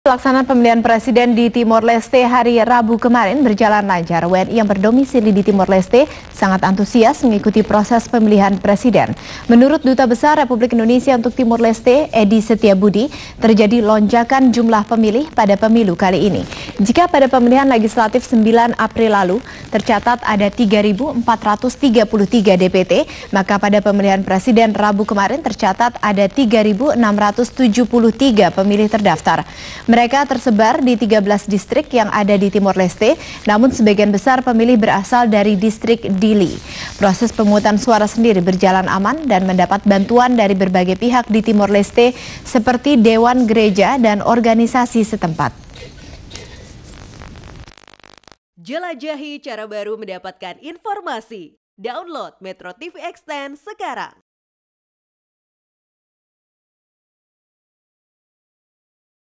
Pelaksanaan pemilihan presiden di Timor Leste hari Rabu kemarin berjalan lancar. WNI yang berdomisili di Timor Leste sangat antusias mengikuti proses pemilihan presiden. Menurut Duta Besar Republik Indonesia untuk Timor Leste, Edi Setiabudi, terjadi lonjakan jumlah pemilih pada pemilu kali ini. Jika pada pemilihan legislatif 9 April lalu tercatat ada 3.433 DPT, maka pada pemilihan presiden Rabu kemarin tercatat ada 3.673 pemilih terdaftar. Mereka tersebar di 13 distrik yang ada di Timor Leste, namun sebagian besar pemilih berasal dari distrik Dili. Proses pemungutan suara sendiri berjalan aman dan mendapat bantuan dari berbagai pihak di Timor Leste seperti Dewan Gereja dan organisasi setempat. Jelajahi cara baru mendapatkan informasi. Download Metro TV Extend sekarang.